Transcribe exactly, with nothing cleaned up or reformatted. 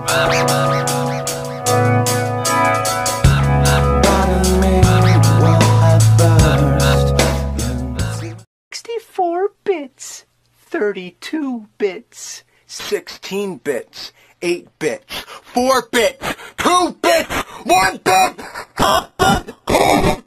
sixty-four bits, thirty-two bits, sixteen bits, eight bits, four bits, two bits, one bit,